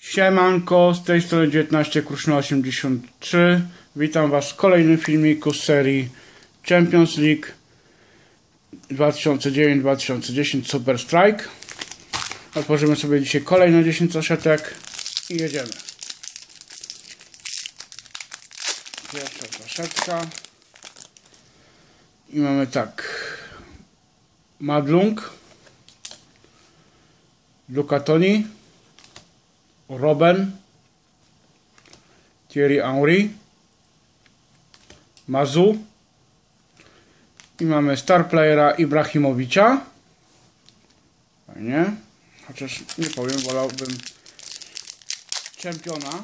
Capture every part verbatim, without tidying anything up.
Siemanko, z tej strony dziewiętnaście Kruszno osiemdziesiąt trzy. Witam Was w kolejnym filmiku z serii Champions League dwa tysiące dziewięć dwa tysiące dziesięć Super Strike. Otworzymy sobie dzisiaj kolejne dziesięć saszetek i jedziemy. Pierwsza saszetka. I mamy tak. Madlung, Luca Toni, Robben, Thierry Henry, Mazu i mamy star playera Ibrahimowicza. Fajnie, chociaż nie powiem, wolałbym czempiona.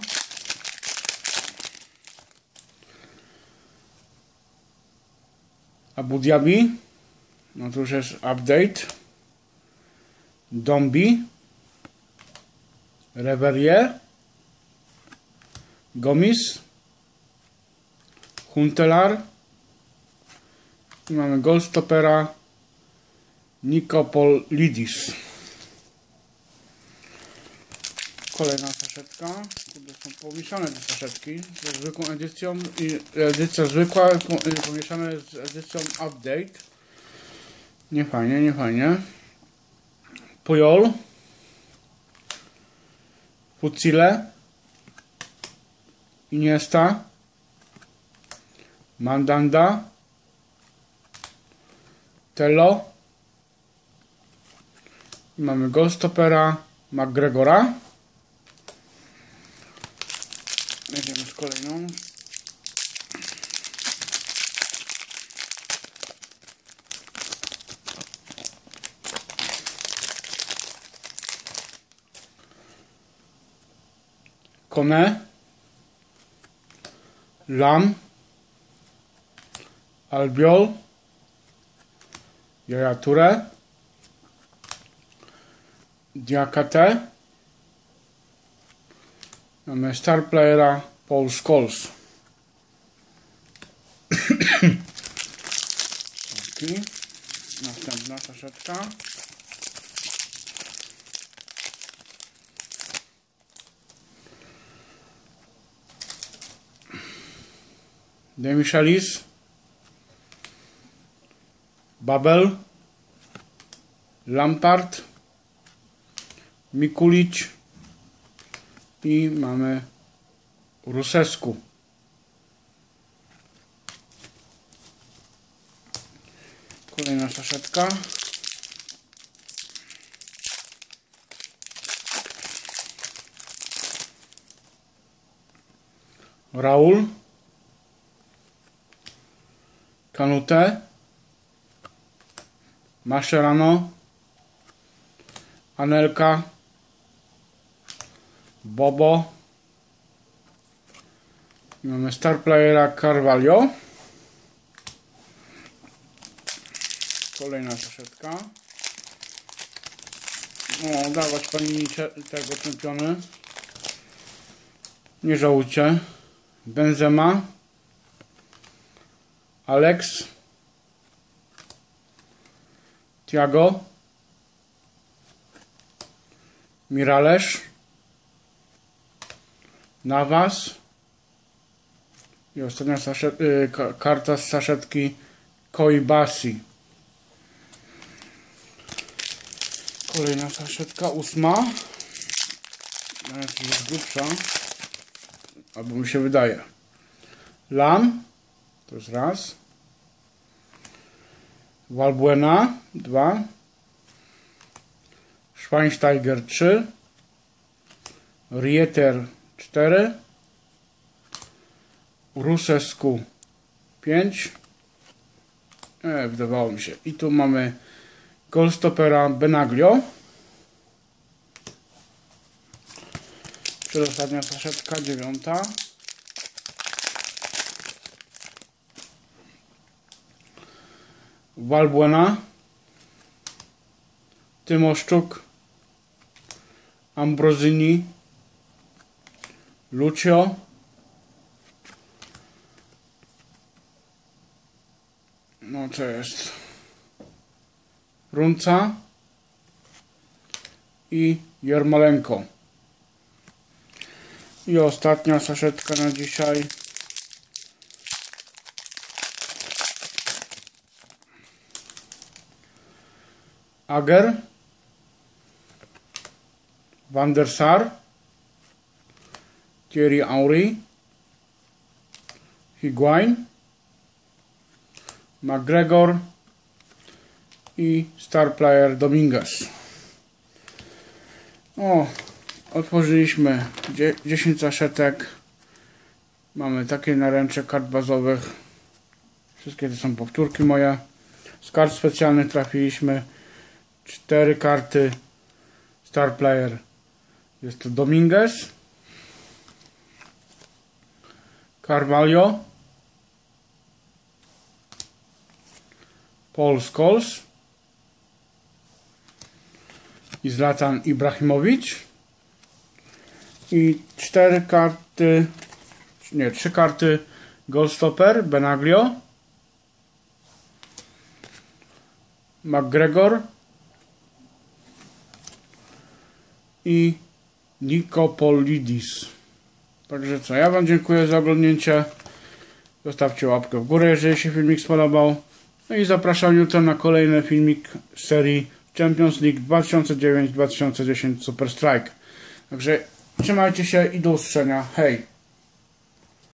Abu Dhabi, no to już jest update. Dombi, Reverie, Gomis, Huntelaar i mamy Goalstoppera Nikopolidis. Kolejna saszetka. Kurde, są pomieszane te saszetki ze zwykłą edycją i edycja zwykła pomieszane z edycją update. Nie fajnie, nie fajnie. Puyol, Futsile, Iniesta, Mandanda, Tello i mamy Goalstoppera McGregora. Jedziemy z kolejną. Kone, Lam, Albiol, Yaya Touré, Diakate. Mamy star playera Paul Scholes. Następna saszetka. Demichelis, Babel, Lampard, Mikulic i mamy Rusescu. Kolejna saszetka. Raul, Kanute, Mascherano, Anelka, Bobo i mamy star playera Carvalho. Kolejna saszetka. O, dawać pani tego czempiony. Nie żałujcie. Benzema, Alex, Thiago, Miralles, Navas i ostatnia saszet, y, karta z saszetki Koibasi. Kolejna saszetka, ósma. Jest już grubsza, albo mi się wydaje. Lam, to jest raz. Valbuena, dwa. Schweinsteiger, trzy. Rieter, cztery. Rusescu, pięć. E, wydawało mi się. I tu mamy Goalstoppera Benaglio. Przedostatnia saszetka, dziewiąta. Valbuena, Tymoszczuk, Ambrosini, Lucio, no co jest, Runca i Jarmolenko. I ostatnia saszetka na dzisiaj. Ager, Van der Sar, Thierry Henry, Higuain, McGregor i star player Dominguez. O, otworzyliśmy dziesięć saszetek. Mamy takie naręcze kart bazowych. Wszystkie to są powtórki moje. Z kart specjalnych trafiliśmy cztery karty star player. Jest to Dominguez, Carvalho, Paul Scholes i Zlatan Ibrahimowicz. I cztery karty, nie, trzy karty Goalstopper, Benaglio, McGregor i Nikopolidis. Także co, ja wam dziękuję za oglądnięcie. Zostawcie łapkę w górę, jeżeli się filmik spodobał. No i zapraszam jutro na kolejny filmik z serii Champions League dwa tysiące dziewięć dwa tysiące dziesięć Super Strike. Także trzymajcie się i do usłyszenia. Hej!